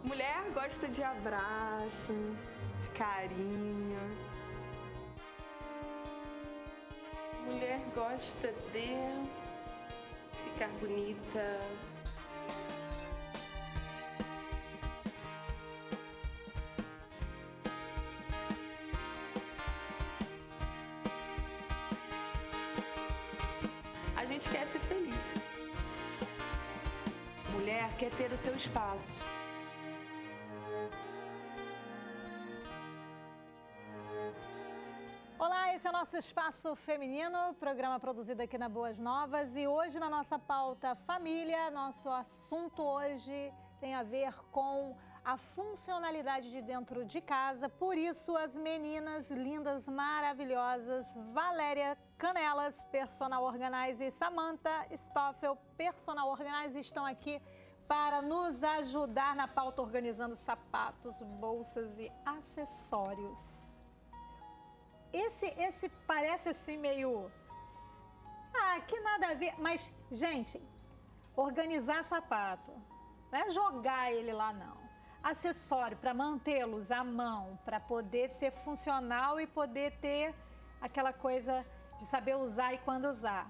Mulher gosta de abraço, de carinho. Mulher gosta de ficar bonita. A gente quer ser feliz. Mulher quer ter o seu espaço. Olá, esse é o nosso Espaço Feminino, programa produzido aqui na Boas Novas. E hoje na nossa pauta família, nosso assunto hoje tem a ver com a funcionalidade de dentro de casa. Por isso, as meninas lindas, maravilhosas, Valéria Canelas, Personal Organizer, e Samantha Stoffel, Personal Organizer, estão aqui para nos ajudar na pauta organizando sapatos, bolsas e acessórios. Esse parece assim meio... que nada a ver. Mas, gente, organizar sapato, não é jogar ele lá, não. Acessório para mantê-los à mão, para poder ser funcional e poder ter aquela coisa de saber usar e quando usar.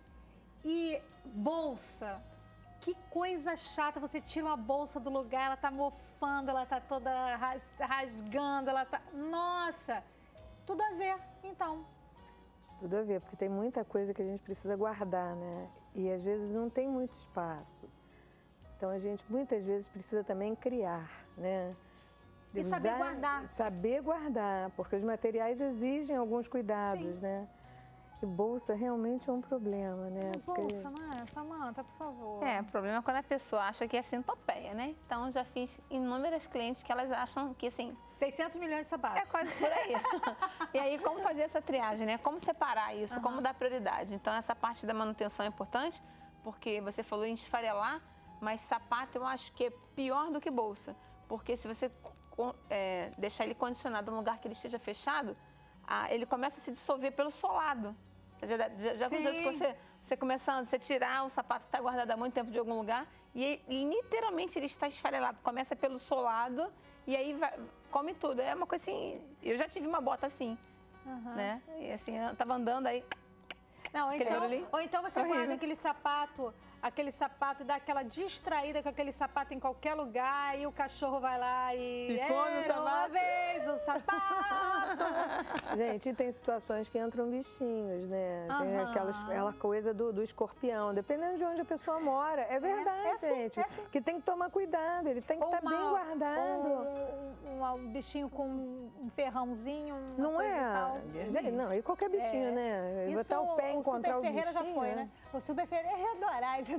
E bolsa, que coisa chata, você tira uma bolsa do lugar, ela tá mofando, ela tá toda rasgando, ela tá... Nossa, tudo a ver, então. Tudo a ver, porque tem muita coisa que a gente precisa guardar, né? E às vezes não tem muito espaço. Então, a gente muitas vezes precisa também criar, né? E saber guardar. Saber guardar, porque os materiais exigem alguns cuidados, né? E bolsa realmente é um problema, né? Bolsa, não é? Samantha, por favor. O problema é quando a pessoa acha que é centopeia, né? Então, já fiz inúmeras clientes que elas acham que, assim... 600 milhões de sapatos. É quase por aí. E aí, como fazer essa triagem, né? Como separar isso, como dar prioridade. Então, essa parte da manutenção é importante, porque você falou em esfarelar, mas sapato eu acho que é pior do que bolsa. Porque se você deixar ele condicionado num lugar que ele esteja fechado, ele começa a se dissolver pelo solado. Você já aconteceu isso com você começando, você tirar o sapato que está guardado há muito tempo de algum lugar e literalmente ele está esfarelado. Começa pelo solado e aí come tudo. É uma coisa assim, eu já tive uma bota assim, né? E assim, eu estava andando aí... Não, ou então você guarda aquele sapato e dá aquela distraída com aquele sapato em qualquer lugar e o cachorro vai lá e come uma vez o sapato. Gente, tem situações que entram bichinhos, né? Tem aquela coisa do escorpião, dependendo de onde a pessoa mora. É verdade, gente. Que tem que tomar cuidado, ele tem que estar bem guardado. Um bichinho com um ferrãozinho, não é? Gente, não, e qualquer bichinho, né? Isso, botar o pé encontrar o bichinho. Já foi, né? O Super Ferreira é adorar isso.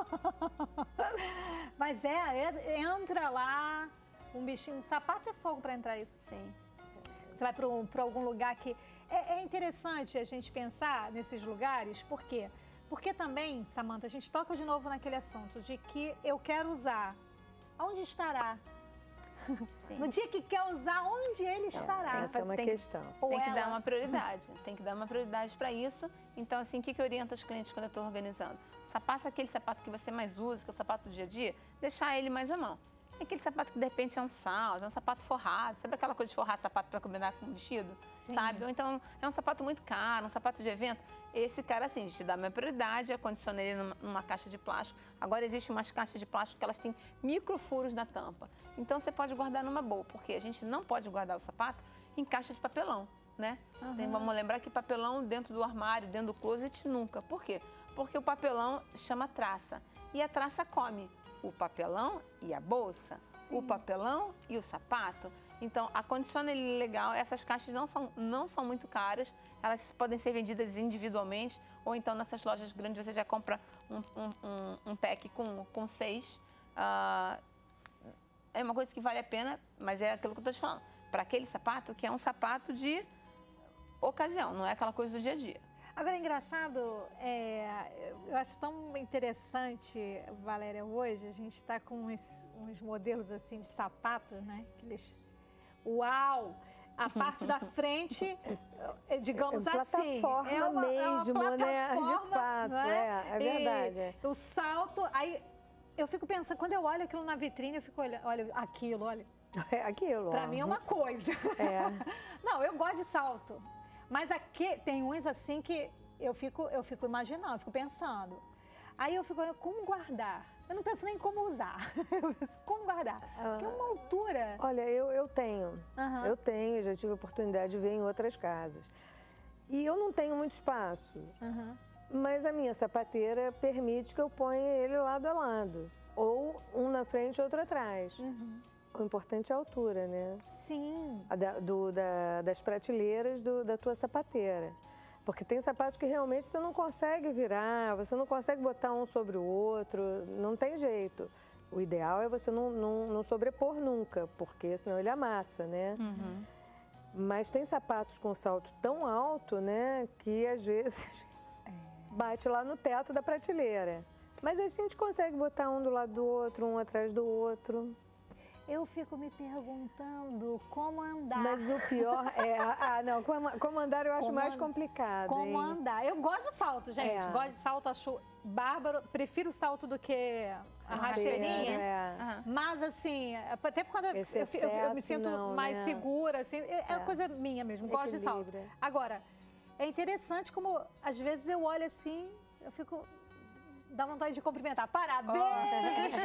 Mas entra lá, um bichinho, um sapato é fogo para entrar isso. Sim. Você vai para algum lugar que... É interessante a gente pensar nesses lugares, por quê? Porque também, Samantha, a gente toca de novo naquele assunto de que eu quero usar. Onde estará? Sim. No dia que quer usar, onde ele estará? Essa é uma questão. Tem que dar uma prioridade, tem que dar uma prioridade para isso. Então, assim, o que eu oriento os clientes quando eu estou organizando? Sapato, aquele sapato que você mais usa, que é o sapato do dia a dia, deixar ele mais à mão. Aquele sapato que de repente é um salto, é um sapato forrado. Sabe aquela coisa de forrar sapato para combinar com um vestido? Sim. Sabe? Ou então é um sapato muito caro, um sapato de evento. Esse cara, assim, a gente dá uma prioridade, acondiciona ele numa caixa de plástico. Agora existem umas caixas de plástico que elas têm microfuros na tampa. Então você pode guardar numa boa, porque a gente não pode guardar o sapato em caixa de papelão, né? Vamos lembrar que papelão dentro do armário, dentro do closet, nunca. Por quê? Porque o papelão chama traça. E a traça come o papelão e a bolsa, o papelão e o sapato. Então, acondiciona ele legal. Essas caixas não são muito caras. Elas podem ser vendidas individualmente ou então nessas lojas grandes você já compra um pack com 6. É uma coisa que vale a pena, mas é aquilo que eu estou te falando. Para aquele sapato que é um sapato de ocasião, não é aquela coisa do dia a dia. Agora, é engraçado, eu acho tão interessante, Valéria, hoje a gente está com uns modelos assim de sapatos, né? Uau! A parte da frente, digamos assim, é uma plataforma mesmo, né? De fato, é verdade. O salto, aí eu fico pensando, quando eu olho aquilo na vitrine, eu fico olhando, olha aquilo, olha. É aquilo. Pra mim é uma coisa. É. Não, eu gosto de salto. Mas aqui tem uns assim que eu fico imaginando, eu fico pensando. Aí eu fico olhando como guardar. Eu não penso nem como usar. Eu penso como guardar. Porque é uma altura. Olha, eu tenho. Eu tenho, já tive a oportunidade de ver em outras casas. E eu não tenho muito espaço. Mas a minha sapateira permite que eu ponha ele lado a lado. Ou um na frente e outro atrás. O importante é a altura, né? Sim. Das prateleiras da tua sapateira. Porque tem sapatos que realmente você não consegue virar, você não consegue botar um sobre o outro, não tem jeito. O ideal é você não sobrepor nunca, porque senão ele amassa, né? Mas tem sapatos com salto tão alto, né, que às vezes bate lá no teto da prateleira. Mas a gente consegue botar um do lado do outro, um atrás do outro. Eu fico me perguntando como andar. Mas o pior é... não, como andar eu acho mais complicado. Como andar. Eu gosto de salto, gente. Gosto de salto, acho bárbaro. Prefiro o salto do que a rasteirinha. Mas, assim, até quando eu me sinto mais segura, assim, é coisa minha mesmo. Gosto de salto. Agora, é interessante como, às vezes, eu olho assim, eu fico... Dá vontade de cumprimentar. Parabéns!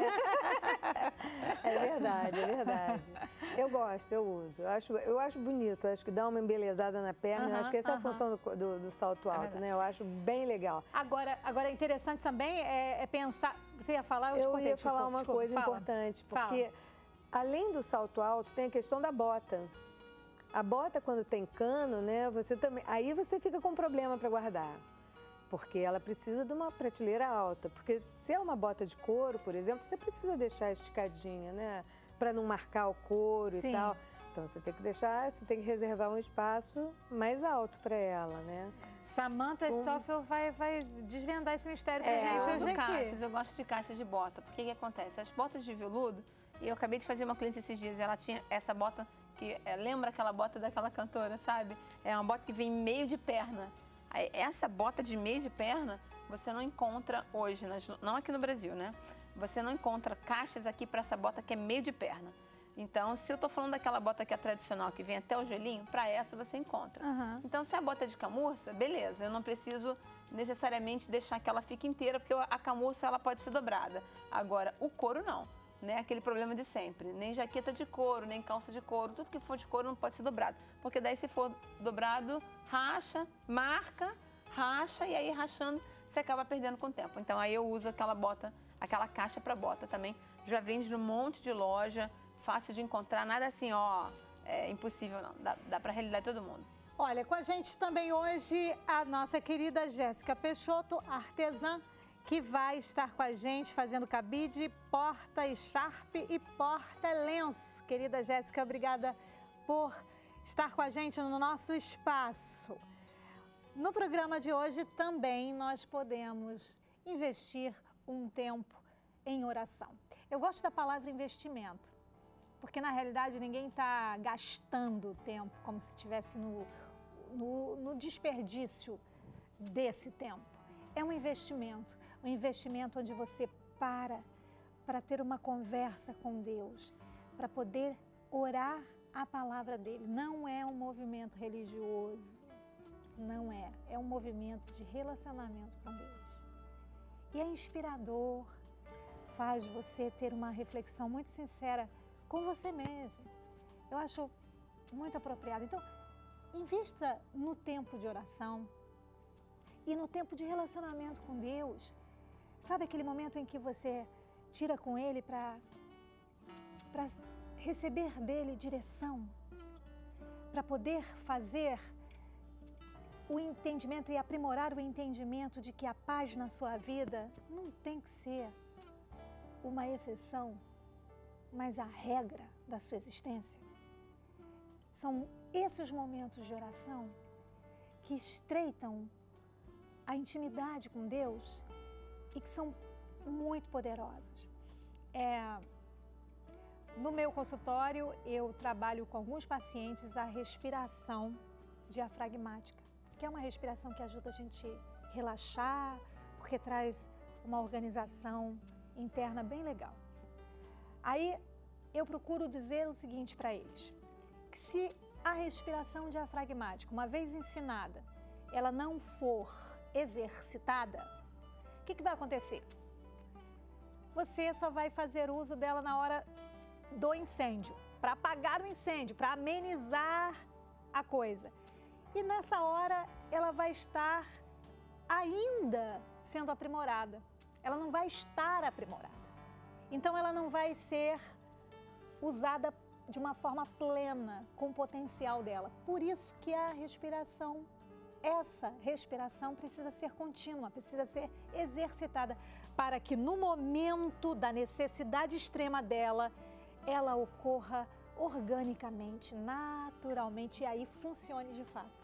É verdade, é verdade. Eu gosto, eu uso. Eu acho bonito, acho que dá uma embelezada na perna. Eu acho que essa é a função do salto alto, né? Eu acho bem legal. Agora é interessante também é pensar... Você ia falar? Eu ia falar uma coisa importante, porque além do salto alto, tem a questão da bota. A bota, quando tem cano, né? Aí você fica com problema para guardar. Porque ela precisa de uma prateleira alta. Porque se é uma bota de couro, por exemplo, você precisa deixar esticadinha, né? Para não marcar o couro e tal. Então você tem que reservar um espaço mais alto para ela, né? Samantha Stoffel vai desvendar esse mistério pra gente. Eu uso caixas, eu gosto de caixas de bota. Porque o que acontece? As botas de veludo, e eu acabei de fazer uma cliente esses dias, ela tinha essa bota que lembra aquela bota daquela cantora, sabe? É uma bota que vem meio de perna. Essa bota de meio de perna, você não encontra hoje, não aqui no Brasil, né? Você não encontra caixas aqui para essa bota que é meio de perna. Então, se eu tô falando daquela bota que é tradicional, que vem até o joelhinho, para essa você encontra. Então, se a bota é de camurça, beleza, eu não preciso necessariamente deixar que ela fique inteira, porque a camurça ela pode ser dobrada. Agora, o couro não. Né? Aquele problema de sempre, nem jaqueta de couro, nem calça de couro, tudo que for de couro não pode ser dobrado, porque daí se for dobrado, racha, marca, racha e aí rachando você acaba perdendo com o tempo. Então aí eu uso aquela bota, aquela caixa para bota também, já vende num monte de loja, fácil de encontrar, nada assim, é impossível não, dá para realidade todo mundo. Olha, com a gente também hoje a nossa querida Jéssica Peixoto, artesã, que vai estar com a gente fazendo cabide, porta-echarpe e porta-lenço. Querida Jéssica, obrigada por estar com a gente no nosso espaço. No programa de hoje também nós podemos investir um tempo em oração. Eu gosto da palavra investimento, porque na realidade ninguém está gastando tempo como se estivesse no desperdício desse tempo. É um investimento onde você para ter uma conversa com Deus, para poder orar a palavra dele. Não é um movimento religioso, não é. É um movimento de relacionamento com Deus. E é inspirador, faz você ter uma reflexão muito sincera com você mesmo. Eu acho muito apropriado. Então, invista no tempo de oração e no tempo de relacionamento com Deus. Sabe aquele momento em que você tira com Ele para receber dele direção? Para poder fazer o entendimento e aprimorar o entendimento de que a paz na sua vida não tem que ser uma exceção, mas a regra da sua existência. São esses momentos de oração que estreitam a intimidade com Deus e que são muito poderosos. No meu consultório, eu trabalho com alguns pacientes a respiração diafragmática, que é uma respiração que ajuda a gente a relaxar, porque traz uma organização interna bem legal. Aí eu procuro dizer o seguinte para eles, que se a respiração diafragmática, uma vez ensinada, ela não for exercitada, o que vai acontecer? Você só vai fazer uso dela na hora do incêndio, para apagar o incêndio, para amenizar a coisa. E nessa hora ela vai estar ainda sendo aprimorada. Ela não vai estar aprimorada. Então ela não vai ser usada de uma forma plena, com o potencial dela. Por isso que a respiração, essa respiração precisa ser contínua, precisa ser exercitada, para que no momento da necessidade extrema dela, ela ocorra organicamente, naturalmente, e aí funcione de fato.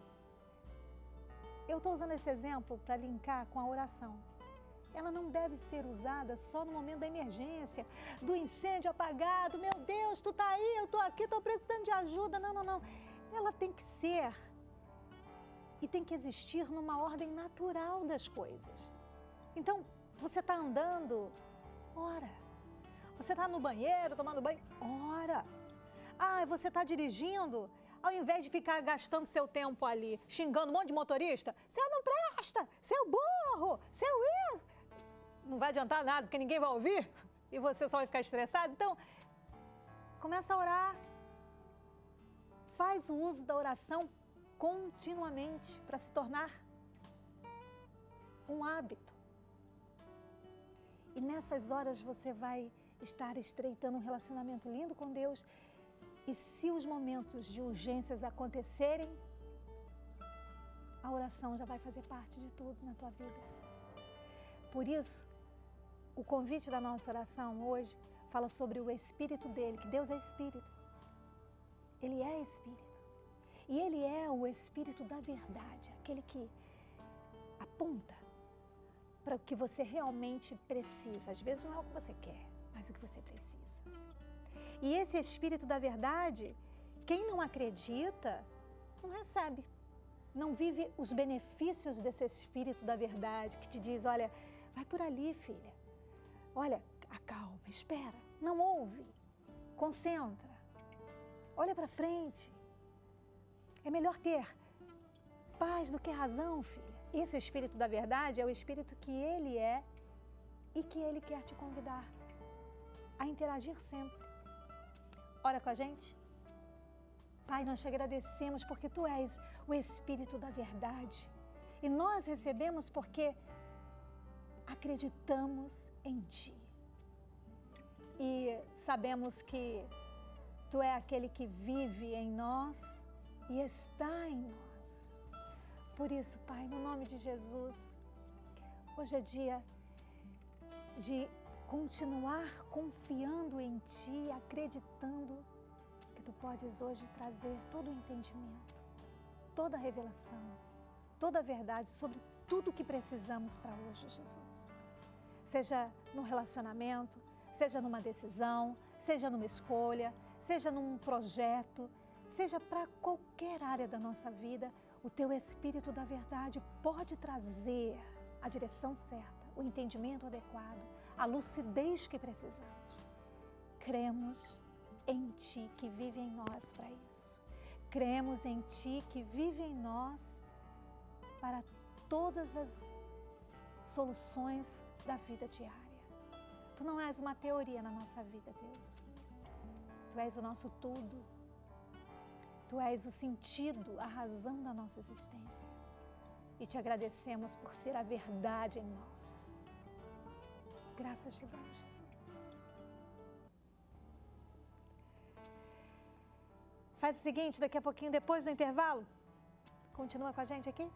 Eu estou usando esse exemplo para linkar com a oração. Ela não deve ser usada só no momento da emergência, do incêndio apagado. Meu Deus, tu tá aí, eu tô aqui, tô precisando de ajuda. Não, não, não. Ela tem que ser e tem que existir numa ordem natural das coisas. Então, você está andando, ora. Você está no banheiro, tomando banho, ora. Ah, você está dirigindo, ao invés de ficar gastando seu tempo ali, xingando um monte de motorista, você não presta, seu burro, seu isso. Não vai adiantar nada, porque ninguém vai ouvir e você só vai ficar estressado. Então, começa a orar. Faz o uso da oração continuamente para se tornar um hábito. E nessas horas você vai estar estreitando um relacionamento lindo com Deus. E se os momentos de urgências acontecerem, a oração já vai fazer parte de tudo na tua vida. Por isso, o convite da nossa oração hoje fala sobre o Espírito dele, que Deus é Espírito. Ele é Espírito. E Ele é o Espírito da verdade, aquele que aponta para o que você realmente precisa. Às vezes não é o que você quer, mas o que você precisa. E esse Espírito da verdade, quem não acredita, não recebe. Não vive os benefícios desse Espírito da verdade, que te diz, olha, vai por ali, filha. Olha, acalma, espera, não ouve, concentra, olha para frente. É melhor ter paz do que razão, filha. Esse Espírito da verdade é o Espírito que Ele é e que Ele quer te convidar a interagir sempre. Ora com a gente. Pai, nós te agradecemos porque Tu és o Espírito da verdade. E nós recebemos porque acreditamos em Ti. E sabemos que Tu é aquele que vive em nós e está em nós. Por isso, Pai, no nome de Jesus, hoje é dia de continuar confiando em Ti, acreditando que Tu podes hoje trazer todo o entendimento, toda a revelação, toda a verdade sobre tudo o que precisamos para hoje, Jesus. Seja no relacionamento, seja numa decisão, seja numa escolha, seja num projeto, seja para qualquer área da nossa vida, o Teu Espírito da verdade pode trazer a direção certa, o entendimento adequado, a lucidez que precisamos. Cremos em Ti que vive em nós para isso. Cremos em Ti que vive em nós para todas as soluções da vida diária. Tu não és uma teoria na nossa vida, Deus. Tu és o nosso tudo. Tu és o sentido, a razão da nossa existência. E te agradecemos por ser a verdade em nós. Graças te damos, Jesus. Faz o seguinte, daqui a pouquinho, depois do intervalo, continua com a gente aqui.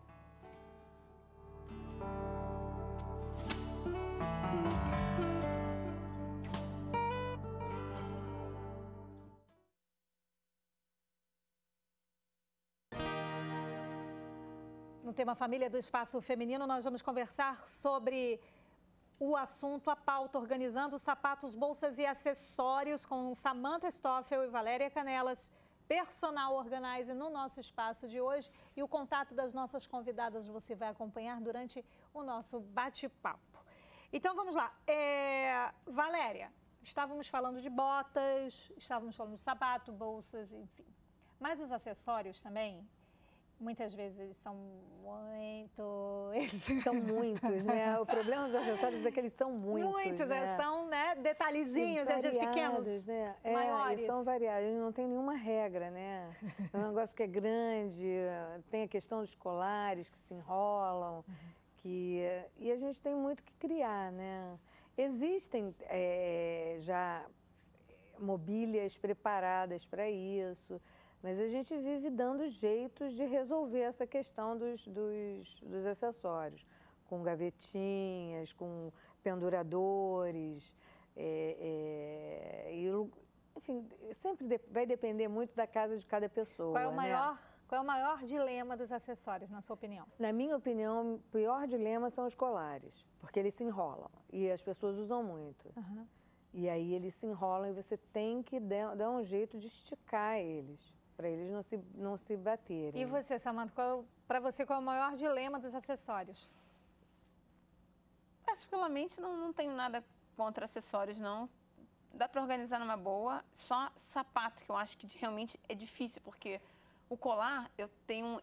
No tema Família do Espaço Feminino, nós vamos conversar sobre o assunto, a pauta, organizando sapatos, bolsas e acessórios com Samantha Stoffel e Valéria Canelas, personal organizer no nosso espaço de hoje. E o contato das nossas convidadas você vai acompanhar durante o nosso bate-papo. Então, vamos lá. Valéria, estávamos falando de botas, estávamos falando de sapato, bolsas, enfim. Mas os acessórios também, muitas vezes eles são São muitos, né? O problema dos acessórios é que eles são muitos, né? São, né, detalhezinhos, às vezes pequenos, né? maiores. Eles são variados, não tem nenhuma regra, né? É um negócio que é grande, tem a questão dos colares que se enrolam, e a gente tem muito que criar, né? Existem já mobílias preparadas para isso, mas a gente vive dando jeitos de resolver essa questão dos acessórios, com gavetinhas, com penduradores, enfim, sempre vai depender muito da casa de cada pessoa. Qual é o maior dilema dos acessórios, na sua opinião? Na minha opinião, o pior dilema são os colares, porque eles se enrolam e as pessoas usam muito. Uhum. E aí eles se enrolam e você tem que dar um jeito de esticar eles, para eles não se baterem. E você, Samantha, para você, qual é o maior dilema dos acessórios? Particularmente, não tenho nada contra acessórios, não. Dá para organizar numa boa. Só sapato, que eu acho que realmente é difícil, porque o colar, eu tenho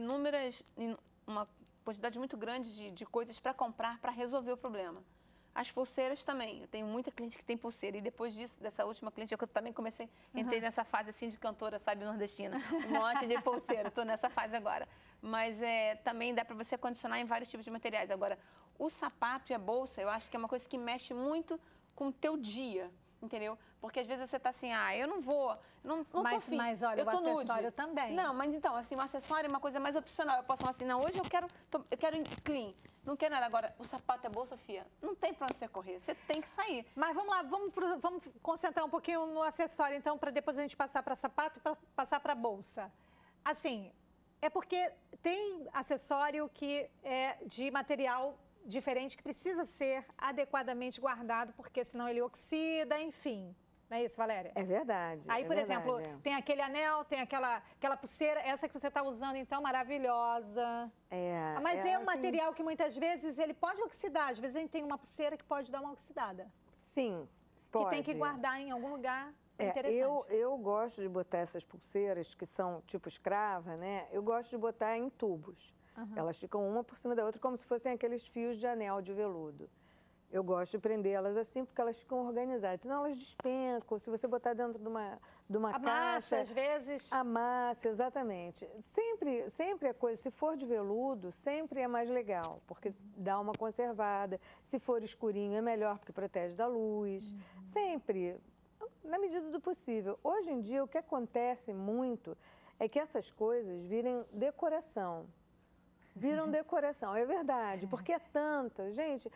uma quantidade muito grande de coisas para comprar para resolver o problema. As pulseiras também. Eu tenho muita cliente que tem pulseira. E depois disso, dessa última cliente, eu também entrei nessa fase assim de cantora, sabe, nordestina. Um monte de pulseira. Estou nessa fase agora. Mas também dá para você condicionar em vários tipos de materiais. Agora, o sapato e a bolsa, eu acho que é uma coisa que mexe muito com o teu dia. Entendeu? Porque às vezes você tá assim, eu não vou, não tô afim. Mas olha, eu tô o acessório também. Não, mas então, assim, o acessório é uma coisa mais opcional. Eu posso falar assim, não, hoje eu quero clean, não quero nada. Agora, o sapato é bolsa, fia, não tem pra onde você correr, você tem que sair. Mas vamos lá, vamos concentrar um pouquinho no acessório, então, para depois a gente passar para sapato e para passar para bolsa. Assim, é porque tem acessório que é de material diferente, que precisa ser adequadamente guardado, porque senão ele oxida, enfim. Não é isso, Valéria? É verdade. Aí, por exemplo, tem aquele anel, tem aquela pulseira, essa que você está usando, então, maravilhosa. Mas é um material que muitas vezes ele pode oxidar. Às vezes a gente tem uma pulseira que pode dar uma oxidada. Sim, pode. Que tem que guardar em algum lugar interessante. Eu gosto de botar essas pulseiras, que são tipo escrava, né? Eu gosto de botar em tubos. Uhum. Elas ficam uma por cima da outra, como se fossem aqueles fios de anel de veludo. Eu gosto de prendê-las assim, porque elas ficam organizadas. Senão elas despencam. Se você botar dentro de uma caixa... Amassa, às vezes. Amassa, exatamente. Sempre a coisa, se for de veludo, sempre é mais legal, porque dá uma conservada. Se for escurinho, é melhor, porque protege da luz. Uhum. Sempre, na medida do possível. Hoje em dia, o que acontece muito é que essas coisas virem decoração. Viram decoração, é verdade, porque é tanta. Gente,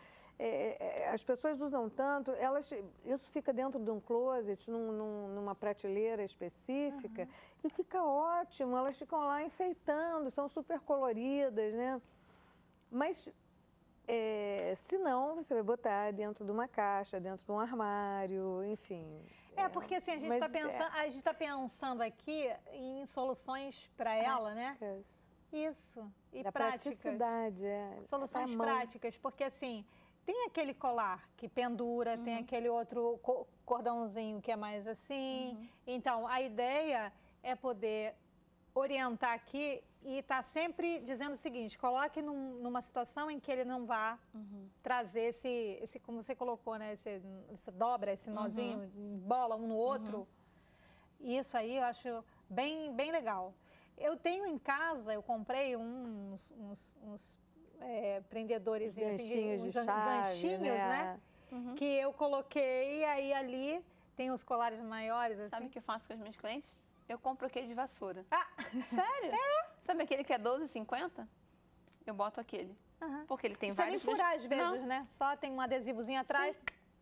as pessoas usam tanto, isso fica dentro de um closet, numa prateleira específica, e fica ótimo, elas ficam lá enfeitando, são super coloridas, né? Mas, se não, você vai botar dentro de uma caixa, dentro de um armário, enfim. Porque assim, a gente está pensando aqui em soluções para ela, né? Isso, e práticas. Praticidade, Soluções práticas, porque assim, tem aquele colar que pendura, tem aquele outro cordãozinho que é mais assim. Então, a ideia é poder orientar aqui e estar sempre dizendo o seguinte, coloque numa situação em que ele não vá trazer esse, como você colocou, né, essa dobra, esse nozinho, bola um no outro. Isso aí eu acho bem legal. Eu tenho em casa, eu comprei uns prendedores, ganchinhos de chave, ganchinhos, né? Que eu coloquei, e aí ali tem os colares maiores, assim. Sabe o que eu faço com os meus clientes? Eu compro aquele de vassoura. Sério? Sabe aquele que é R$12,50? Eu boto aquele. Porque ele tem vários... Você nem furar às vezes, né? Só tem um adesivozinho atrás.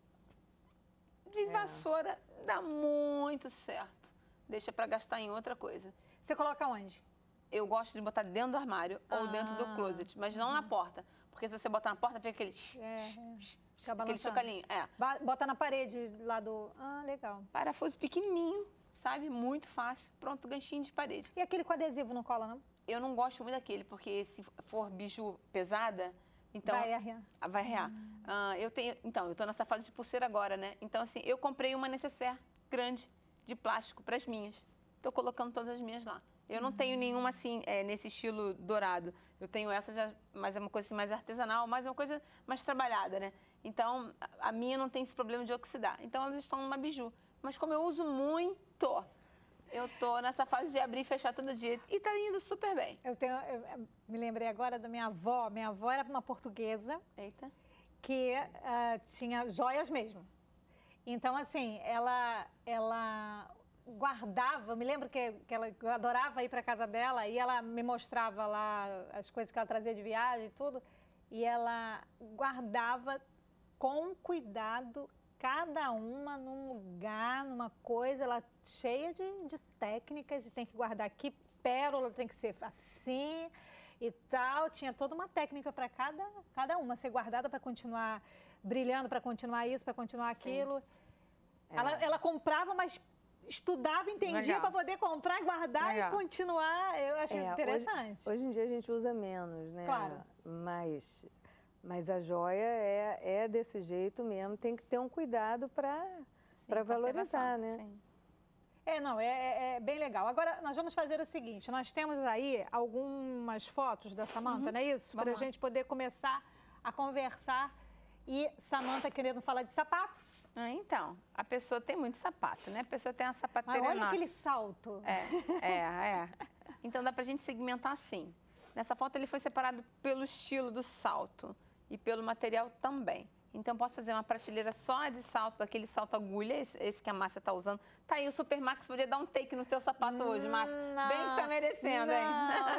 Sim. De vassoura dá muito certo. Deixa pra gastar em outra coisa. Você coloca onde? Eu gosto de botar dentro do armário ou dentro do closet, mas não na porta. Porque se você botar na porta, fica aquele... aquele chocalinho. Bota na parede lá do... legal. Parafuso pequenininho, sabe? Muito fácil. Pronto, ganchinho de parede. E aquele com adesivo não cola, não? Eu não gosto muito daquele, porque se for biju pesada, Então, Vai arrear. Vai arrear. Eu tô nessa fase de pulseira agora, né? Então, assim, eu comprei uma necessaire grande de plástico para as minhas. Tô colocando todas as minhas lá. Eu não tenho nenhuma, assim, nesse estilo dourado. Eu tenho essa, já, mas é uma coisa assim, mais artesanal, mas é uma coisa mais trabalhada, né? Então, a minha não tem esse problema de oxidar. Então, elas estão numa biju. Mas como eu uso muito, eu tô nessa fase de abrir e fechar todo dia. E tá indo super bem. Eu me lembrei agora da minha avó. Minha avó era uma portuguesa. Eita. Que tinha joias mesmo. Então, assim, ela guardava, eu me lembro que eu adorava ir para casa dela e ela me mostrava lá as coisas que ela trazia de viagem e tudo, e ela guardava com cuidado cada uma num lugar, numa coisa, ela cheia de técnicas, e tem que guardar aqui, pérola tem que ser assim e tal, tinha toda uma técnica para cada uma ser guardada para continuar brilhando, para continuar isso, para continuar aquilo. Ela comprava, mas estudava, entendia para poder comprar, guardar e continuar. Eu achei interessante. Hoje em dia a gente usa menos, né? Claro. Mas a joia é desse jeito mesmo, tem que ter um cuidado para valorizar, né? Sim. É bem legal. Agora, nós vamos fazer o seguinte, nós temos aí algumas fotos da Samantha, não é isso? Para a gente poder começar a conversar. E Samantha querendo falar de sapatos. Então, a pessoa tem muito sapato, né? A pessoa tem uma sapateira olha aquele salto. Então, dá pra gente segmentar assim. Nessa foto, ele foi separado pelo estilo do salto e pelo material também. Então, posso fazer uma prateleira só de salto, daquele salto agulha, esse que a Márcia tá usando. Tá aí, o Super Max podia dar um take no seu sapato hoje, Márcia. Bem que tá merecendo, hein?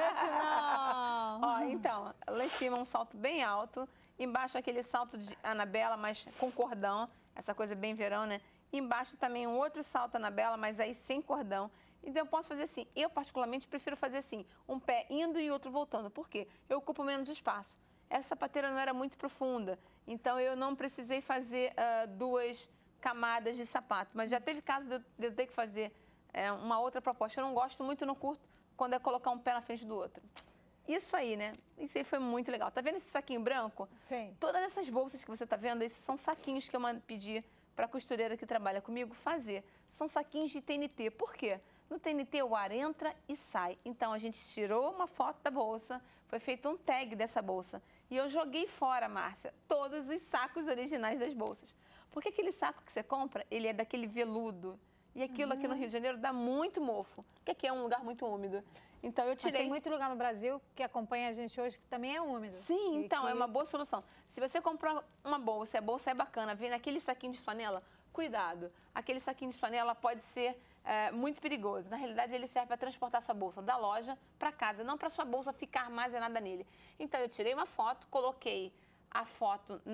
Não. Ó, então, lá em cima um salto bem alto. Embaixo aquele salto de Anabela, mas com cordão. Essa coisa bem verão, né? Embaixo também um outro salto Anabela, mas aí sem cordão. Então eu posso fazer assim. Eu particularmente prefiro fazer assim. Um pé indo e outro voltando. Por quê? Eu ocupo menos espaço. Essa sapateira não era muito profunda. Então eu não precisei fazer 2 camadas de sapato. Mas já teve caso de eu ter que fazer uma outra proposta. Eu não gosto muito no curto quando é colocar um pé na frente do outro. Isso aí, né? Isso aí foi muito legal. Tá vendo esse saquinho branco? Sim. Todas essas bolsas que você tá vendo, esses são saquinhos que eu pedi para a costureira que trabalha comigo fazer. São saquinhos de TNT. Por quê? No TNT o ar entra e sai. Então a gente tirou uma foto da bolsa, foi feito um tag dessa bolsa. E eu joguei fora, Márcia, todos os sacos originais das bolsas. Porque aquele saco que você compra, ele é daquele veludo. E aquilo aqui no Rio de Janeiro dá muito mofo, porque aqui é um lugar muito úmido. Então eu tirei. Mas tem muito lugar no Brasil que acompanha a gente hoje que também é úmido. Sim, então é uma boa solução. Se você comprou uma bolsa, a bolsa é bacana, vem naquele saquinho de flanela, cuidado. Aquele saquinho de flanela pode ser muito perigoso. Na realidade, ele serve para transportar sua bolsa da loja para casa, não para sua bolsa ficar armazenada nele. Então eu tirei uma foto, coloquei a foto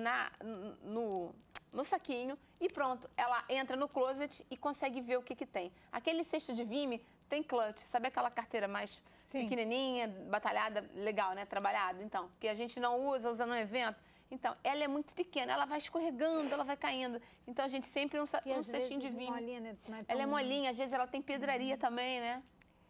no saquinho e pronto. Ela entra no closet e consegue ver o que tem. Aquele cesto de Vime tem clutch, sabe aquela carteira mais pequenininha, batalhada, legal, né? Trabalhada, então, que a gente não usa no evento. Então, ela é muito pequena, ela vai escorregando, ela vai caindo. Então, a gente sempre um cestinho de vinho. Molinha, né? Não é tão... Ela é molinha, às vezes ela tem pedraria também, né?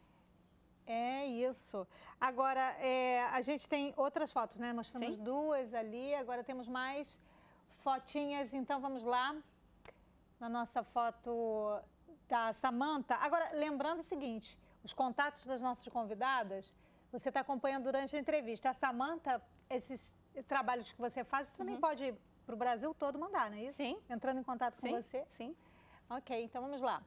É isso. Agora, a gente tem outras fotos, né? Nós temos 2 ali, agora temos mais fotinhas. Então, vamos lá na nossa foto da Samantha. Agora, lembrando o seguinte, os contatos das nossas convidadas, você está acompanhando durante a entrevista. A Samantha, esses trabalhos que você faz, você também pode ir para o Brasil todo mandar, não é isso? Sim. Entrando em contato com você? Sim. Ok, então vamos lá.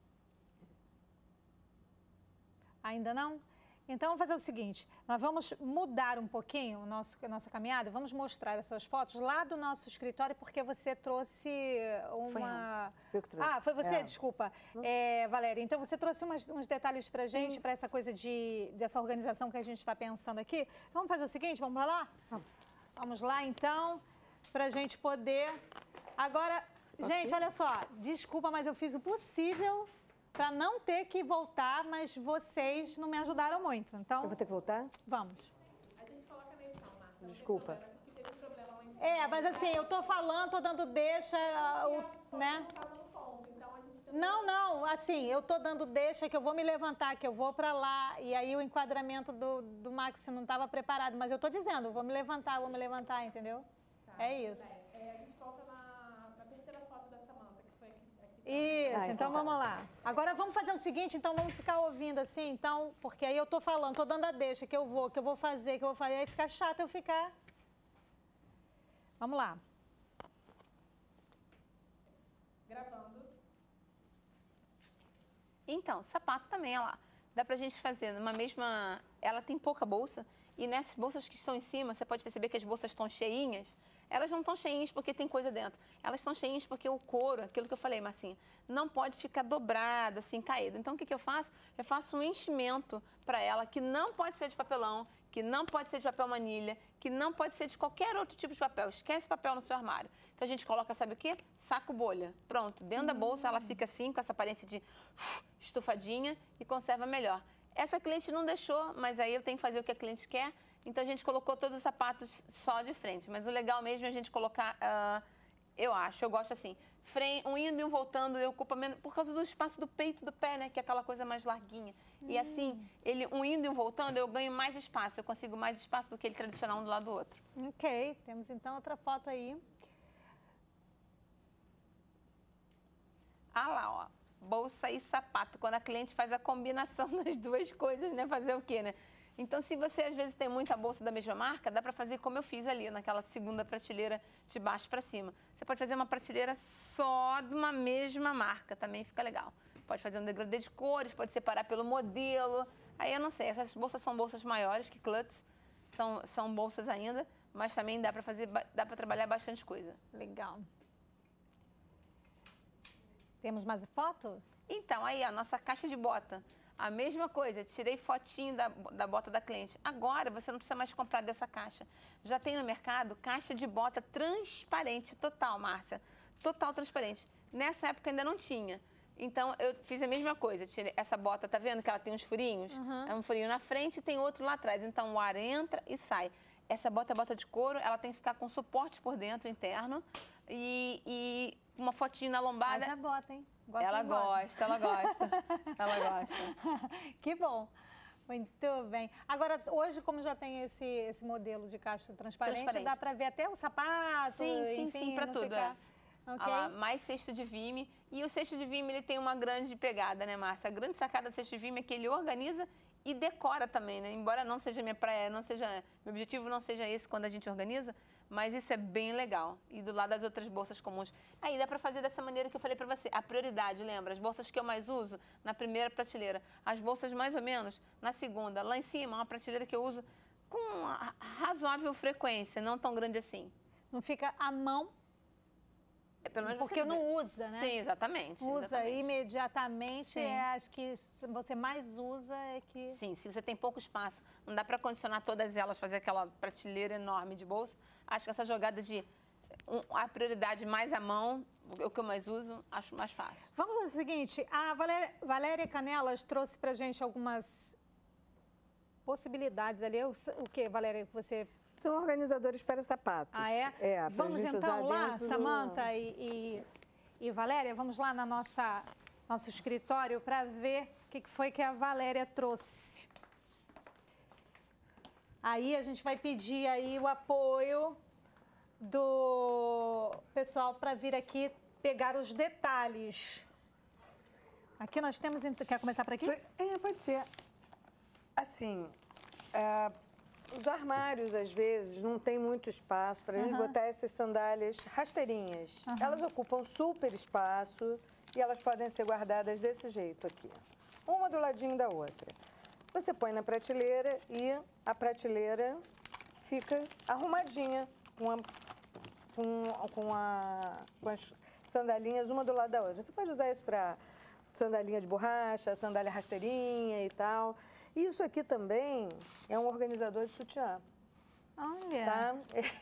Ainda não? Então, vamos fazer o seguinte, nós vamos mudar um pouquinho a nossa caminhada, vamos mostrar essas fotos lá do nosso escritório, porque você trouxe uma... Foi eu que trouxe. Ah, foi você? Desculpa. Valéria, então você trouxe uns detalhes pra gente, para essa coisa dessa organização que a gente está pensando aqui. Então, vamos fazer o seguinte, vamos pra lá? Vamos lá, então, pra gente poder... Agora, gente, olha só, desculpa, mas eu fiz o possível para não ter que voltar, mas vocês não me ajudaram muito. Então, eu vou ter que voltar? Vamos. A gente coloca a menção, Márcia. Desculpa. Porque teve problema lá em cima. Mas assim, eu tô falando, tô dando deixa, né? Não, a gente Não, assim, eu tô dando deixa que eu vou me levantar, que eu vou para lá, e aí o enquadramento do Max não estava preparado, mas eu tô dizendo, eu vou me levantar, entendeu? Tá, É isso. a gente volta na terceira foto da Samantha, que foi aqui. Isso, então vamos lá. Agora vamos fazer o seguinte, então vamos ficar ouvindo assim, então, porque aí eu tô falando, tô dando a deixa que eu vou fazer, aí fica chato eu ficar. Vamos lá. Gravando. Então, sapato também, olha lá. Dá pra gente fazer numa mesma... Ela tem pouca bolsa e nessas bolsas que estão em cima, você pode perceber que as bolsas estão cheinhas. Elas não estão cheinhas porque tem coisa dentro. Elas estão cheinhas porque o couro, aquilo que eu falei, Marcinha, não pode ficar dobrado, assim, caído. Então, o que eu faço? Eu faço um enchimento para ela que não pode ser de papelão, que não pode ser de papel manilha, que não pode ser de qualquer outro tipo de papel. Esquece papel no seu armário. Então, a gente coloca, sabe o quê? Saco bolha. Pronto. Dentro da bolsa, ela fica assim, com essa aparência de estufadinha e conserva melhor. Essa cliente não deixou, mas aí eu tenho que fazer o que a cliente quer. Então, a gente colocou todos os sapatos só de frente. Mas o legal mesmo é a gente colocar, eu gosto assim, um indo e um voltando, ocupa menos, por causa do espaço do peito do pé, né? Que é aquela coisa mais larguinha. E assim, um indo e um voltando, eu ganho mais espaço. Eu consigo mais espaço do que ele tradicional um do lado do outro. Ok, temos então outra foto aí. Ah lá, ó. Bolsa e sapato. Quando a cliente faz a combinação das duas coisas, né? Fazer o quê, né? Então, se você às vezes tem muita bolsa da mesma marca, dá para fazer como eu fiz ali, naquela segunda prateleira de baixo para cima. Você pode fazer uma prateleira só de uma mesma marca, também fica legal. Pode fazer um degradê de cores, pode separar pelo modelo. Aí eu não sei, essas bolsas são bolsas maiores que Klutz, são bolsas ainda, mas também dá para trabalhar bastante coisa. Legal. Temos mais foto? Então, aí a nossa caixa de bota. A mesma coisa, tirei fotinho da bota da cliente. Agora, você não precisa mais comprar dessa caixa. Já tem no mercado caixa de bota transparente, total, Márcia. Total transparente. Nessa época ainda não tinha. Então, eu fiz a mesma coisa. Tirei essa bota, tá vendo que ela tem uns furinhos? É um furinho na frente e tem outro lá atrás. Então, o ar entra e sai. Essa bota é bota de couro, ela tem que ficar com suporte por dentro, interno. E uma fotinho na lombada. Haja bota, hein? Ela gosta. Ela gosta. Que bom. Muito bem. Agora, hoje, como já tem esse modelo de caixa transparente, dá para ver até o sapato, Sim, para tudo. Ficar... Okay. Lá, mais cesto de vime. E o cesto de vime, ele tem uma grande pegada, né, Márcia? A grande sacada do cesto de vime é que ele organiza e decora também, né? Embora não seja minha praia, meu objetivo não seja esse quando a gente organiza, mas isso é bem legal. E do lado das outras bolsas comuns. Aí dá para fazer dessa maneira que eu falei para você. A prioridade, lembra? As bolsas que eu mais uso na primeira prateleira. As bolsas mais ou menos na segunda. Lá em cima, uma prateleira que eu uso com razoável frequência, não tão grande assim. Não fica à mão. Pelo menos porque não usa, né? Sim, exatamente. Usa imediatamente, as que você mais usa é que... Sim, se você tem pouco espaço, não dá para condicionar todas elas, fazer aquela prateleira enorme de bolsa. Acho que essa jogada de a prioridade mais à mão, o que eu mais uso, acho mais fácil. Vamos fazer o seguinte, a Valéria Canelas trouxe pra gente algumas possibilidades ali. O que, Valéria, que você... São organizadores para sapatos. Ah, é? É, vamos então lá, Samantha e Valéria, vamos lá na nosso escritório para ver o que foi que a Valéria trouxe. Aí a gente vai pedir aí o apoio do pessoal para vir aqui pegar os detalhes. Aqui nós temos... Quer começar por aqui? Pode ser. Assim... Os armários, às vezes, não tem muito espaço para a gente botar essas sandálias rasteirinhas. Elas ocupam super espaço e elas podem ser guardadas desse jeito aqui. Uma do ladinho da outra. Você põe na prateleira e a prateleira fica arrumadinha com as sandalinhas uma do lado da outra. Você pode usar isso para sandalinha de borracha, sandália rasteirinha e tal. Isso aqui também é um organizador de sutiã. Olha! Tá?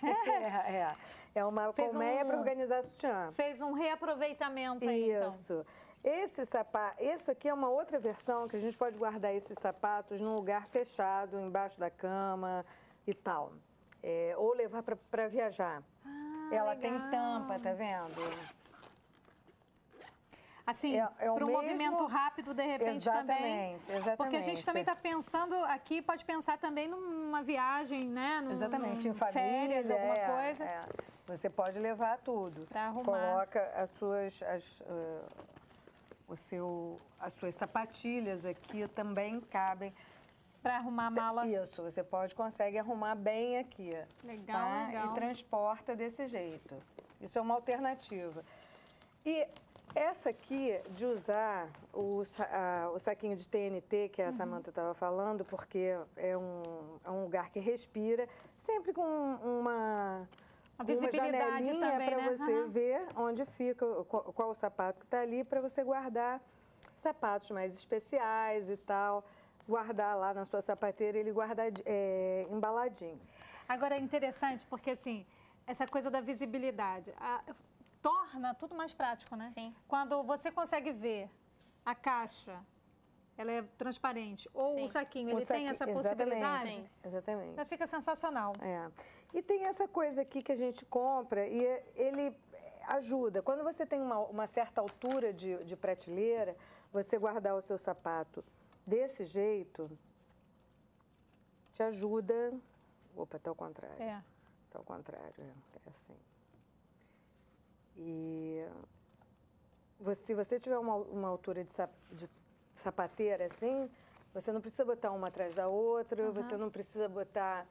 É uma colmeia para organizar sutiã. Fez um reaproveitamento aí, Isso. Então. Isso aqui é uma outra versão que a gente pode guardar esses sapatos num lugar fechado, embaixo da cama e tal. Ou levar para viajar. Ela legal. tem tampa, tá vendo? Assim, É o para um mesmo- movimento rápido, de repente, também. Exatamente. Porque a gente também está pensando aqui, pode pensar também numa viagem, né? Exatamente, em férias, família, alguma coisa. Você pode levar tudo. Pra arrumar. Coloca as suas sapatilhas aqui também cabem. Para arrumar a mala. Isso, você consegue arrumar bem aqui. Legal, legal. E transporta desse jeito. Isso é uma alternativa. E essa aqui, de usar o saquinho de TNT, que a Samantha estava falando, porque é um lugar que respira, sempre com uma visibilidade janelinha também, para né? você ver onde fica, qual o sapato que está ali, para você guardar sapatos mais especiais e tal. Guardar lá na sua sapateira, ele guarda embaladinho. Agora é interessante porque, assim, essa coisa da visibilidade torna tudo mais prático, né? Sim. Quando você consegue ver a caixa, ela é transparente, ou Sim. o saquinho, ele tem essa possibilidade, Exatamente. já fica sensacional. E tem essa coisa aqui que a gente compra e ele ajuda. Quando você tem uma certa altura de prateleira, você guardar o seu sapato desse jeito te ajuda. Opa, tá ao contrário. Tá ao contrário, é assim. E se você tiver uma altura de sapateira assim, você não precisa botar uma atrás da outra, você não precisa botar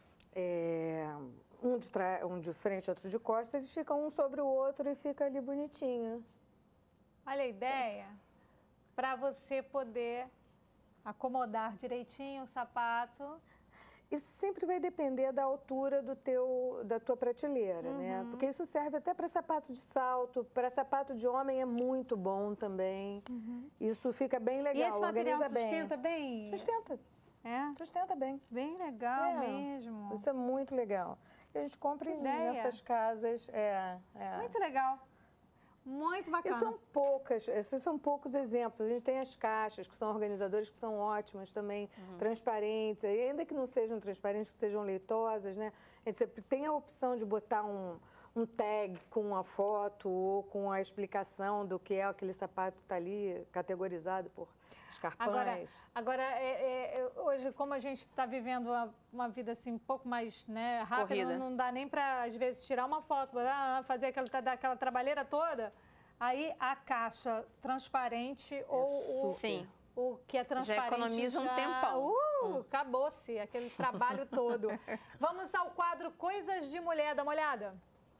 um de frente, outro de costas, eles ficam um sobre o outro e fica ali bonitinho. Olha a ideia, para você poder acomodar direitinho o sapato. Isso sempre vai depender da altura da tua prateleira, né? Porque isso serve até para sapato de salto, para sapato de homem é muito bom também. Isso fica bem legal, E esse material organiza sustenta bem? Sustenta. Sustenta bem. Bem legal mesmo. Isso é muito legal. E a gente compra nessas casas. Muito legal. Muito bacana. Esses são poucos exemplos. A gente tem as caixas, que são organizadoras, que são ótimas também, transparentes. E ainda que não sejam transparentes, que sejam leitosas, né? Você tem a opção de botar um tag com uma foto ou com a explicação do que é aquele sapato que está ali, categorizado por escarpões. Agora hoje, como a gente está vivendo uma vida assim um pouco mais rápida, não dá nem para, às vezes, tirar uma foto, fazer aquela trabalheira toda. Aí a caixa transparente o que é transparente já economiza um tempão. Acabou-se aquele trabalho todo. Vamos ao quadro Coisas de Mulher. Dá uma olhada.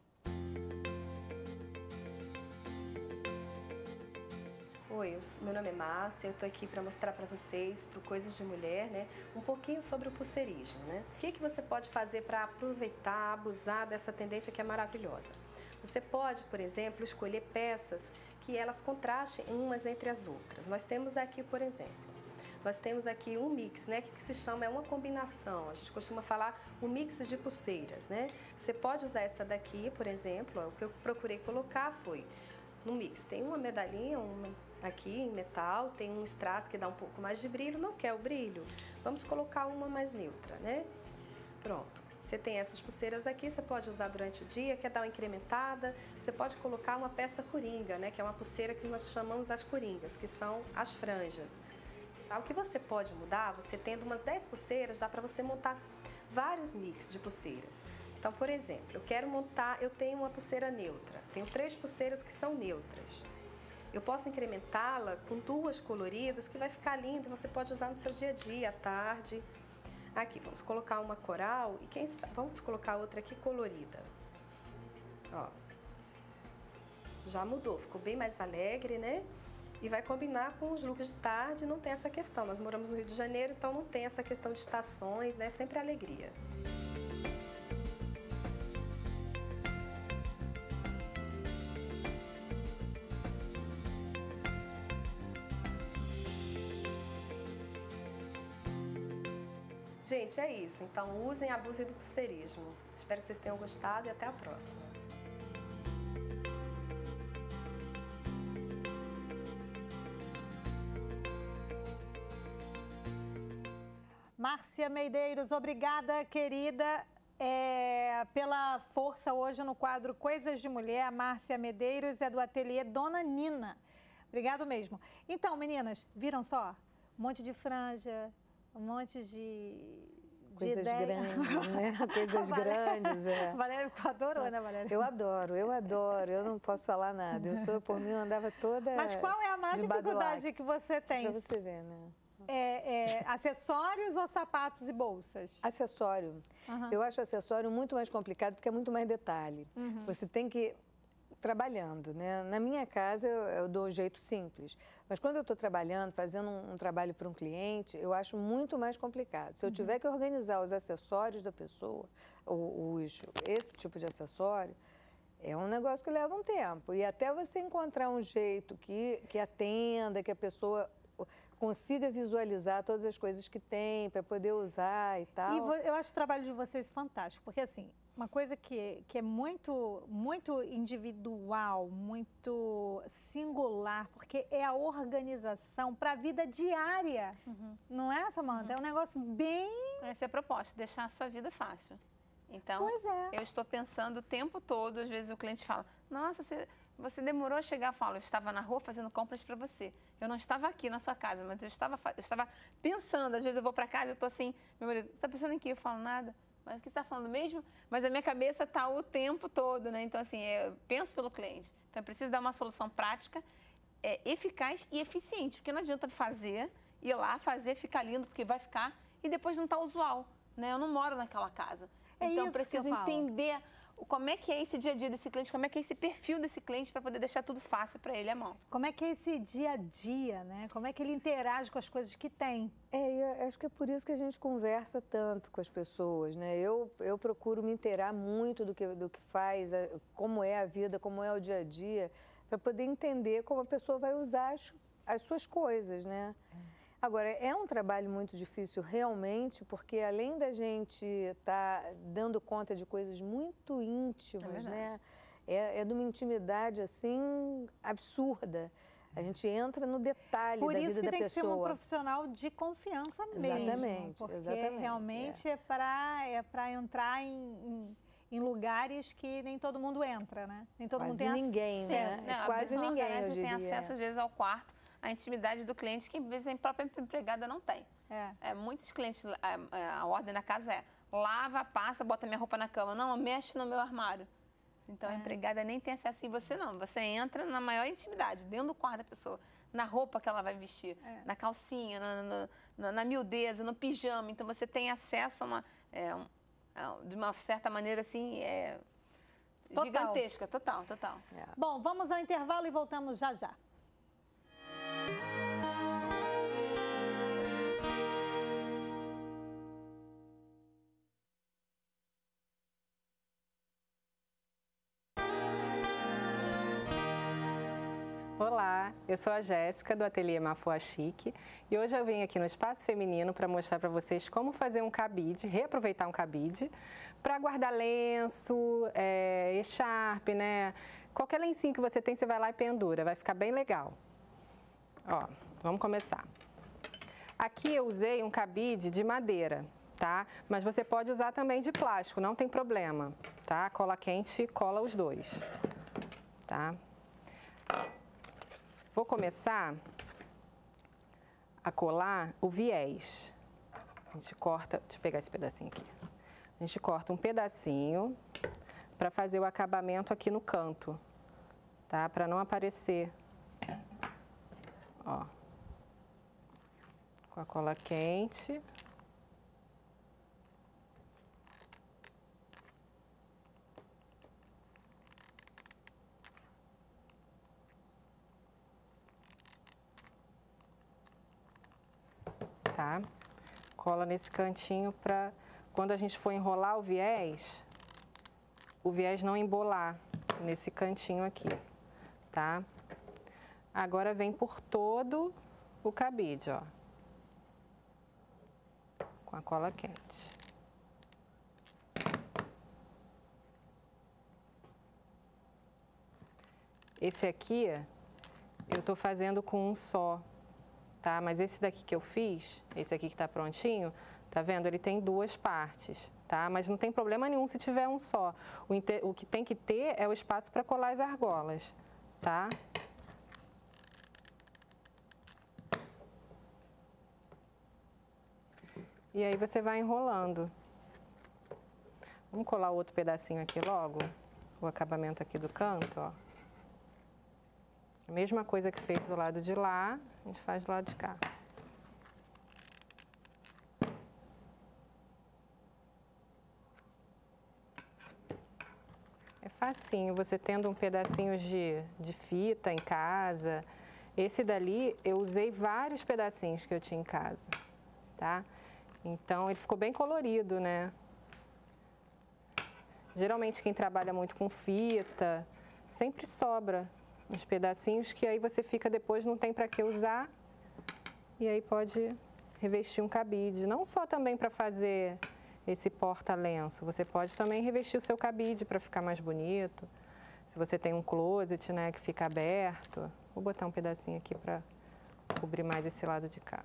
Oi, meu nome é Márcia, eu estou aqui para mostrar para vocês, para Coisas de Mulher, né, um pouquinho sobre o pulseirismo, né? O que você pode fazer para aproveitar, abusar dessa tendência que é maravilhosa? Você pode, por exemplo, escolher peças que elas contrastem umas entre as outras. Nós temos aqui, por exemplo, um mix, né, que se chama uma combinação. A gente costuma falar um mix de pulseiras, né? Você pode usar essa daqui, por exemplo, o que eu procurei colocar foi no mix. Tem uma medalhinha, aqui em metal, tem um strass que dá um pouco mais de brilho, não quer o brilho? Vamos colocar uma mais neutra, né? Pronto. Você tem essas pulseiras aqui, você pode usar durante o dia, quer dar uma incrementada, você pode colocar uma peça coringa, né? Que é uma pulseira que nós chamamos as coringas, que são as franjas. O que você pode mudar, você tendo umas 10 pulseiras, dá para você montar vários mix de pulseiras. Então, por exemplo, eu tenho uma pulseira neutra, tenho 3 pulseiras que são neutras. Eu posso incrementá-la com 2 coloridas, que vai ficar lindo, você pode usar no seu dia a dia, à tarde. Aqui, vamos colocar uma coral e vamos colocar outra aqui colorida. Ó, já mudou, ficou bem mais alegre, né? E vai combinar com os looks de tarde, não tem essa questão. Nós moramos no Rio de Janeiro, então não tem essa questão de estações, né? Sempre alegria. Gente, é isso. Então, usem e abusem do pulseirismo. Espero que vocês tenham gostado e até a próxima. Márcia Medeiros, obrigada, querida, pela força hoje no quadro Coisas de Mulher. A Márcia Medeiros é do ateliê Dona Nina. Obrigado mesmo. Então, meninas, viram só? Um monte de franja, um monte de Coisas ideia. grandes, né? Coisas grandes, A Valéria adorou, né, Valéria? Eu adoro. Eu não posso falar nada. Por mim, eu andava toda. Mas qual é a maior de dificuldade badulaque. que você tem? Pra você ver, né? Acessórios ou sapatos e bolsas? Acessório. Uhum. Eu acho acessório muito mais complicado porque é muito mais detalhe. Você tem que trabalhando, né? Na minha casa eu dou um jeito simples, mas quando eu estou trabalhando, fazendo um trabalho para um cliente, eu acho muito mais complicado. Se eu tiver que organizar os acessórios da pessoa, esse tipo de acessório, é um negócio que leva um tempo. E até você encontrar um jeito que atenda, que a pessoa consiga visualizar todas as coisas que tem para poder usar e tal. E eu acho o trabalho de vocês fantástico, porque assim, uma coisa que é muito, muito individual, muito singular, porque é a organização para a vida diária. Não é, Samanta? É um negócio bem... Essa é a proposta, deixar a sua vida fácil. Então, Pois é. eu estou pensando o tempo todo, às vezes o cliente fala, nossa, você demorou a chegar. Eu falo, eu estava na rua fazendo compras para você. Eu não estava aqui na sua casa, mas eu estava pensando. Às vezes eu vou para casa e eu estou assim, meu marido, está pensando em quê? Eu falo, nada. Mas o que você está falando mesmo? Mas a minha cabeça está o tempo todo, né? Então, assim, eu penso pelo cliente. Então, eu preciso dar uma solução prática, eficaz e eficiente. Porque não adianta ir lá, fazer, ficar lindo, porque vai ficar, e depois não está usual, né? Eu não moro naquela casa. Então, eu preciso entender como é que é esse dia a dia desse cliente, como é que é esse perfil desse cliente para poder deixar tudo fácil para ele à mão. Como é que é esse dia a dia, né? Como é que ele interage com as coisas que tem. Eu acho que é por isso que a gente conversa tanto com as pessoas, né? Eu procuro me inteirar muito do que faz, como é a vida, como é o dia a dia, para poder entender como a pessoa vai usar as suas coisas, né? Agora, é um trabalho muito difícil realmente, porque além da gente estar dando conta de coisas muito íntimas, né? É de uma intimidade, assim, absurda. A gente entra no detalhe da vida da pessoa. Por isso que tem que ser uma profissional de confiança mesmo. Exatamente, porque exatamente. Realmente é para entrar em lugares que nem todo mundo entra, né? Nem todo mundo tem ninguém, acesso. né? Quase ninguém, eu diria. Tem acesso, às vezes, ao quarto, à intimidade do cliente, que às vezes a própria empregada não tem. Muitos clientes, a ordem da casa é lava, passa, bota minha roupa na cama. Não, mexe no meu armário. Então, a empregada nem tem acesso. E você não. Você entra na maior intimidade, dentro do quarto da pessoa, na roupa que ela vai vestir, na calcinha, na miudeza, no pijama. Então, você tem acesso de uma certa maneira, assim, gigantesca. Total. Bom, vamos ao intervalo e voltamos já já. Olá, eu sou a Jéssica do Ateliê Mafua Chique e hoje eu vim aqui no Espaço Feminino para mostrar para vocês como fazer um cabide, reaproveitar um cabide para guardar lenço, echarpe, né? Qualquer lencinho que você tem, você vai lá e pendura, vai ficar bem legal. Ó, vamos começar. Aqui eu usei um cabide de madeira, tá? Mas você pode usar também de plástico, não tem problema, tá? Cola quente cola os dois, tá? Vou começar a colar o viés. A gente corta, deixa eu pegar esse pedacinho aqui. A gente corta um pedacinho para fazer o acabamento aqui no canto, tá? Para não aparecer, ó, com a cola quente. Tá? Cola nesse cantinho para quando a gente for enrolar o viés não embolar nesse cantinho aqui, tá? Agora vem por todo o cabide, ó, com a cola quente. Esse aqui eu tô fazendo com um só. Tá? Mas esse daqui que eu fiz, esse aqui que tá prontinho, tá vendo? Ele tem duas partes, tá? Mas não tem problema nenhum se tiver um só. O que tem que ter é o espaço para colar as argolas, tá? E aí você vai enrolando. Vamos colar o outro pedacinho aqui logo, o acabamento aqui do canto, ó. A mesma coisa que fez do lado de lá, a gente faz do lado de cá. É facinho, você tendo um pedacinho de fita em casa. Esse dali, eu usei vários pedacinhos que eu tinha em casa, tá? Então, ele ficou bem colorido, né? Geralmente, quem trabalha muito com fita, sempre sobra uns pedacinhos que aí você fica depois, não tem para que usar. E aí pode revestir um cabide. Não só também para fazer esse porta-lenço, você pode também revestir o seu cabide para ficar mais bonito. Se você tem um closet, né, que fica aberto. Vou botar um pedacinho aqui para cobrir mais esse lado de cá.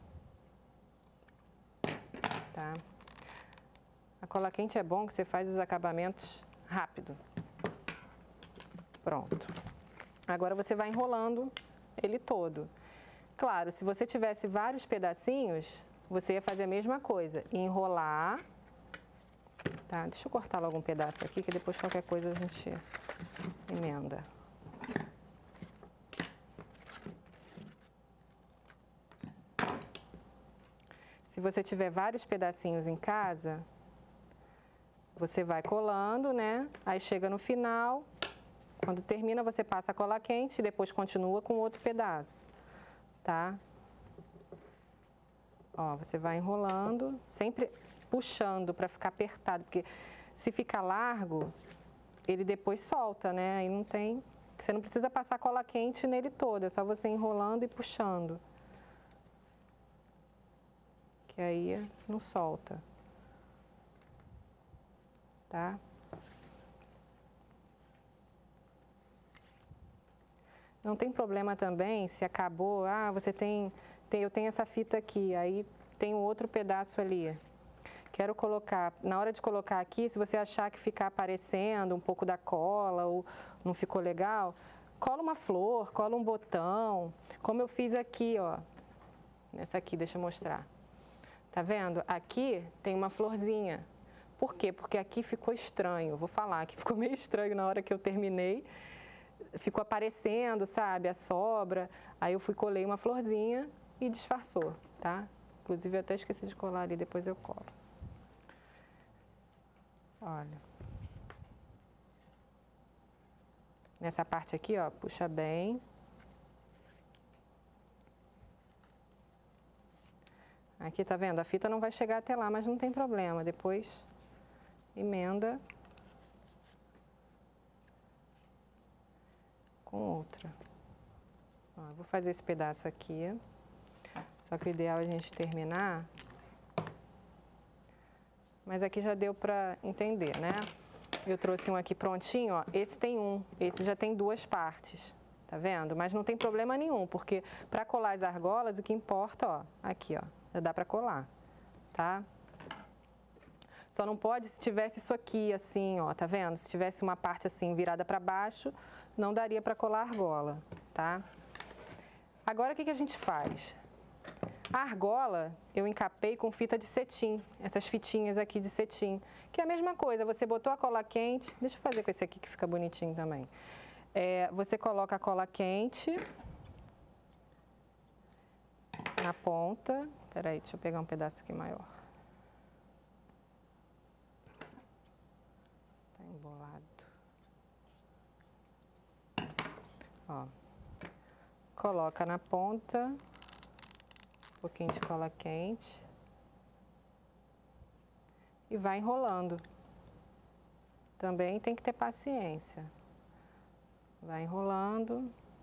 Tá? A cola quente é bom que você faz os acabamentos rápido. Pronto. Agora você vai enrolando ele todo. Claro, se você tivesse vários pedacinhos, você ia fazer a mesma coisa. Enrolar. Tá? Deixa eu cortar logo um pedaço aqui, que depois qualquer coisa a gente emenda. Se você tiver vários pedacinhos em casa, você vai colando, né? Aí chega no final, quando termina você passa a cola quente e depois continua com outro pedaço, tá? Ó, você vai enrolando, sempre puxando para ficar apertado, porque se ficar largo, ele depois solta, né? Aí não tem... Você não precisa passar cola quente nele todo, é só você enrolando e puxando. Que aí não solta. Tá? Não tem problema também se acabou, você eu tenho essa fita aqui, aí tem um outro pedaço ali. Quero colocar, na hora de colocar aqui, se você achar que ficar aparecendo um pouco da cola ou não ficou legal, cola uma flor, cola um botão, como eu fiz aqui, ó. Nessa aqui, deixa eu mostrar. Tá vendo? Aqui tem uma florzinha. Por quê? Porque aqui ficou estranho, vou falar, que ficou meio estranho na hora que eu terminei. Ficou aparecendo, sabe, a sobra. Aí eu colei uma florzinha e disfarçou, tá? Inclusive eu até esqueci de colar ali, depois eu colo. Olha. Nessa parte aqui, ó, puxa bem. Aqui, tá vendo? A fita não vai chegar até lá, mas não tem problema. Depois, emenda com outra. Ó, eu vou fazer esse pedaço aqui. Só que o ideal é a gente terminar. Mas aqui já deu pra entender, né? Eu trouxe um aqui prontinho, ó. Esse tem um, esse já tem duas partes. Tá vendo? Mas não tem problema nenhum, porque para colar as argolas, o que importa, ó, aqui, ó. Já dá para colar, tá? Só não pode se tivesse isso aqui, assim, ó, tá vendo? Se tivesse uma parte assim virada para baixo, não daria para colar a argola, tá? Agora, o que a gente faz? A argola, eu encapei com fita de cetim, essas fitinhas aqui de cetim, que é a mesma coisa, você botou a cola quente, deixa eu fazer com esse aqui que fica bonitinho também. Você coloca a cola quente na ponta. Peraí, deixa eu pegar um pedaço aqui maior. Tá embolado. Ó. Coloca na ponta um pouquinho de cola quente e vai enrolando. Também tem que ter paciência. Vai enrolando.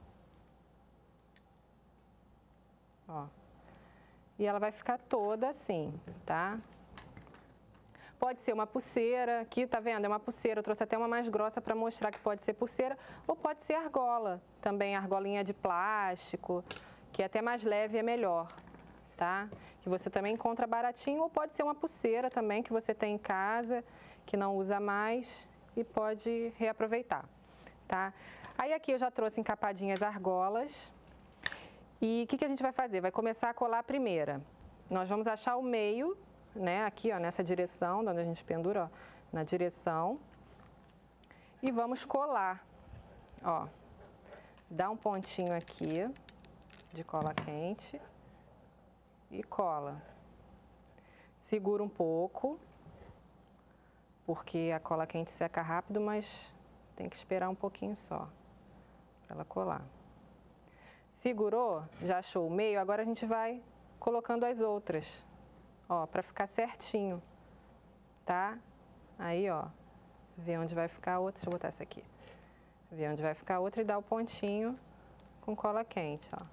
Ó. E ela vai ficar toda assim, tá? Pode ser uma pulseira, aqui tá vendo? É uma pulseira, eu trouxe até uma mais grossa para mostrar que pode ser pulseira, ou pode ser argola, também argolinha de plástico, que é até mais leve e é melhor, tá? Que você também encontra baratinho, ou pode ser uma pulseira também que você tem em casa, que não usa mais e pode reaproveitar, tá? Aí aqui eu já trouxe encapadinhas argolas. E o que a gente vai fazer? Vai começar a colar a primeira. nós vamos achar o meio, né, aqui, ó, nessa direção, de onde a gente pendura, ó, na direção. E vamos colar, ó. Dá um pontinho aqui de cola quente e cola. Segura um pouco, porque a cola quente seca rápido, mas tem que esperar um pouquinho só para ela colar. Segurou, já achou o meio, agora a gente vai colocando as outras, ó, para ficar certinho, tá? Aí, ó, vê onde vai ficar a outra, deixa eu botar essa aqui. Vê onde vai ficar a outra e dá o pontinho com cola quente, ó.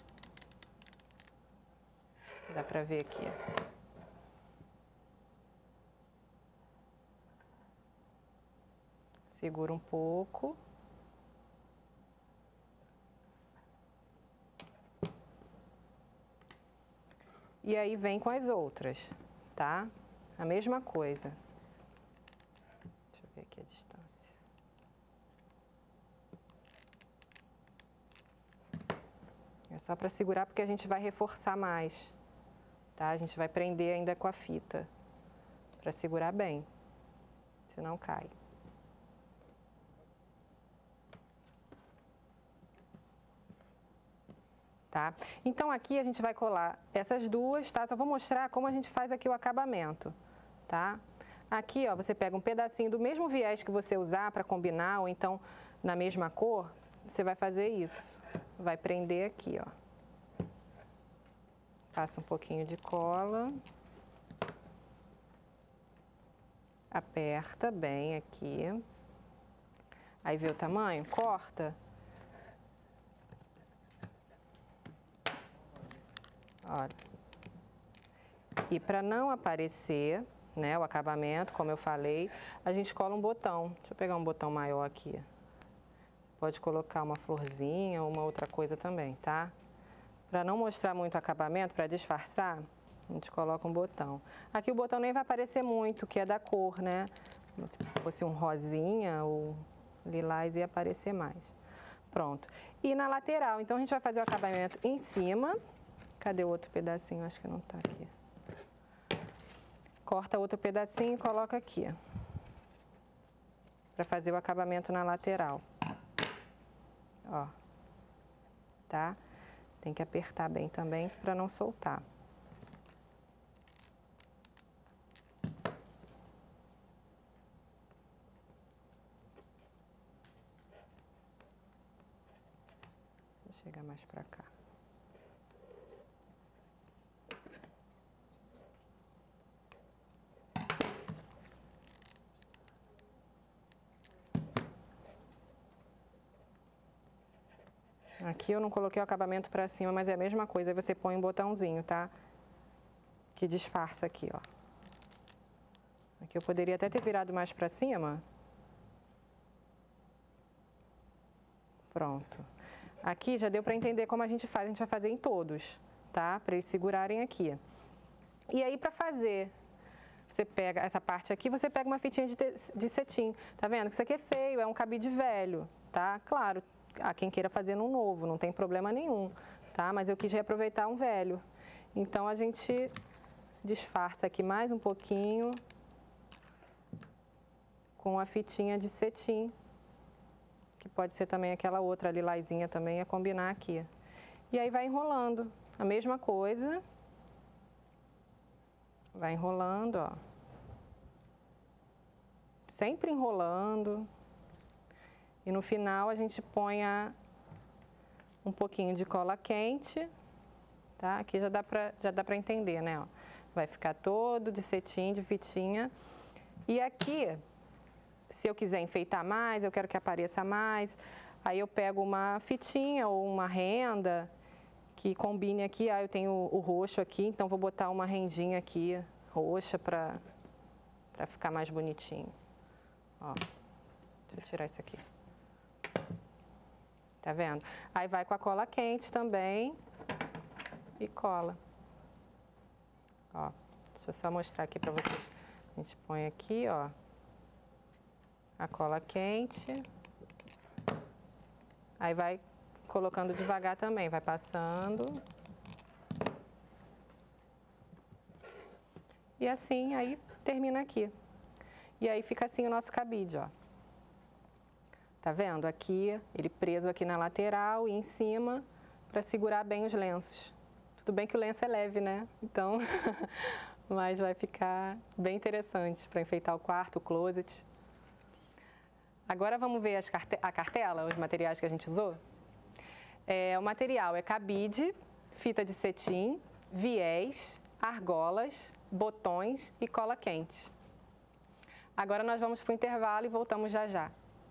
Dá pra ver aqui, ó. Segura um pouco. E aí vem com as outras, tá? A mesma coisa. Deixa eu ver aqui a distância. É só para segurar porque a gente vai reforçar mais, tá? A gente vai prender ainda com a fita para segurar bem, senão cai. Tá? Então aqui a gente vai colar essas duas, tá? Só vou mostrar como a gente faz aqui o acabamento, tá? Aqui, ó, você pega um pedacinho do mesmo viés que você usar para combinar, ou então na mesma cor, você vai fazer isso. Vai prender aqui, ó. Passa um pouquinho de cola. Aperta bem aqui. Aí vê o tamanho, corta. Olha. E para não aparecer, né, o acabamento, como eu falei, a gente cola um botão. Deixa eu pegar um botão maior aqui. Pode colocar uma florzinha ou uma outra coisa também, tá? Para não mostrar muito o acabamento, para disfarçar, a gente coloca um botão. Aqui o botão nem vai aparecer muito, que é da cor, né? Se fosse um rosinha ou lilás, ia aparecer mais. Pronto. E na lateral, então a gente vai fazer o acabamento em cima. Cadê o outro pedacinho? Acho que não tá aqui. Corta outro pedacinho e coloca aqui. Para fazer o acabamento na lateral. Ó. Tá? Tem que apertar bem também para não soltar. Vou chegar mais para cá. Aqui eu não coloquei o acabamento para cima, mas é a mesma coisa. Aí você põe um botãozinho, tá? Que disfarça aqui, ó. Aqui eu poderia até ter virado mais para cima. Pronto. Aqui já deu para entender como a gente faz. A gente vai fazer em todos, tá? Para eles segurarem aqui. E aí, para fazer, você pega essa parte aqui, você pega uma fitinha de cetim. Tá vendo? Que isso aqui é feio, é um cabide velho, tá? Claro. Há quem queira fazer num novo, não tem problema nenhum, tá? Mas eu quis reaproveitar um velho. Então, a gente disfarça aqui mais um pouquinho com a fitinha de cetim, que pode ser também aquela outra lilazinha também, a combinar aqui. E aí vai enrolando, a mesma coisa. Vai enrolando, ó. Sempre enrolando. E no final a gente põe um pouquinho de cola quente, tá? Aqui já dá pra entender, né? Ó. Vai ficar todo de cetim, de fitinha. E aqui, se eu quiser enfeitar mais, eu quero que apareça mais, aí eu pego uma fitinha ou uma renda que combine aqui. Ah, eu tenho o roxo aqui, então vou botar uma rendinha aqui, roxa, pra ficar mais bonitinho. Ó, deixa eu tirar isso aqui. Tá vendo? Aí vai com a cola quente também e cola. Ó, deixa eu só mostrar aqui pra vocês. A gente põe aqui, ó, a cola quente. Aí vai colocando devagar também, vai passando. E assim, aí termina aqui. E aí fica assim o nosso cabide, ó. Tá vendo? Aqui, ele preso aqui na lateral e em cima para segurar bem os lenços. Tudo bem que o lenço é leve, né? Então, mas vai ficar bem interessante para enfeitar o quarto, o closet. Agora vamos ver a cartela, os materiais que a gente usou. O material é cabide, fita de cetim, viés, argolas, botões e cola quente. Agora nós vamos para o intervalo e voltamos já já.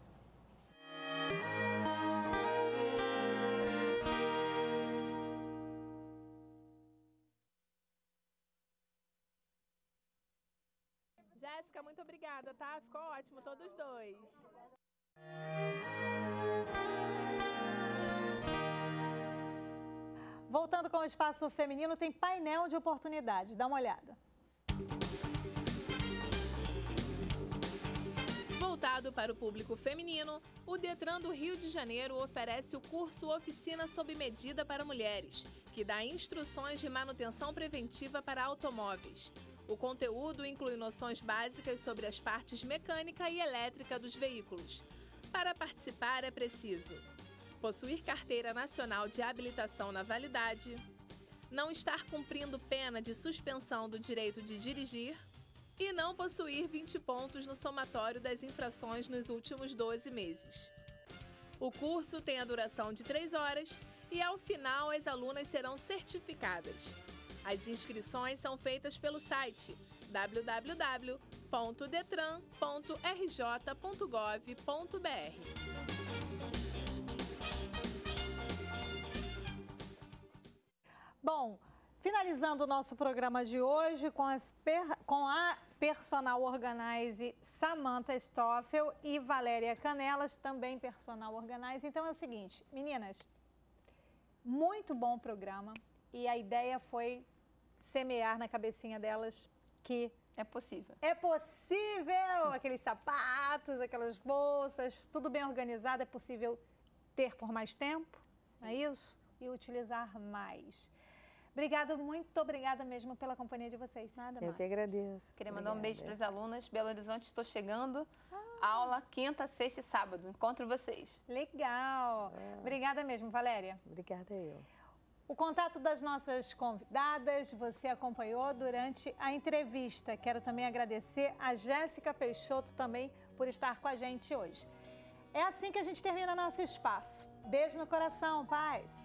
Jéssica, muito obrigada, tá? Ficou ótimo, todos dois. Voltando com o Espaço Feminino, tem painel de oportunidades. Dá uma olhada. Voltado para o público feminino, o Detran do Rio de Janeiro oferece o curso Oficina Sob Medida para Mulheres, que dá instruções de manutenção preventiva para automóveis. O conteúdo inclui noções básicas sobre as partes mecânica e elétrica dos veículos. Para participar é preciso possuir carteira nacional de habilitação na validade, não estar cumprindo pena de suspensão do direito de dirigir e não possuir 20 pontos no somatório das infrações nos últimos 12 meses. O curso tem a duração de 3 horas e, ao final, as alunas serão certificadas. As inscrições são feitas pelo site www.detran.rj.gov.br. Bom, finalizando o nosso programa de hoje com a personal organizer Samantha Stoffel e Valéria Canelas, também personal organizer. Então é o seguinte, meninas, muito bom programa e a ideia foi semear na cabecinha delas que É possível. é possível, aqueles sapatos, aquelas bolsas, tudo bem organizado, é possível ter por mais tempo, não é isso? E utilizar mais. Obrigada, muito obrigada mesmo pela companhia de vocês. Nada Eu mais. que agradeço. Queria mandar um Obrigada. beijo para as alunas. Belo Horizonte, estou chegando. Aula quinta, sexta e sábado. Encontro vocês. Legal. Obrigada mesmo, Valéria. Obrigada eu. O contato das nossas convidadas você acompanhou durante a entrevista. Quero também agradecer a Jéssica Peixoto também por estar com a gente hoje. É assim que a gente termina nosso espaço. Beijo no coração, paz.